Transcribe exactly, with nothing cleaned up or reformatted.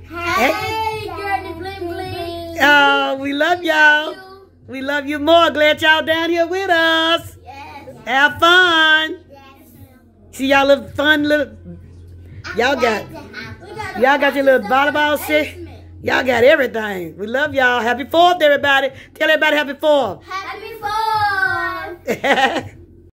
Hey, girly bling bling. Oh, we love y'all. We love you more. Glad y'all down here with us. Yes. Have fun. Yes. See y'all little fun little. Y'all got. Y'all got your little volleyball shit. Y'all got everything. We love y'all. Happy Fourth, everybody. Tell everybody Happy Fourth. Happy Fourth.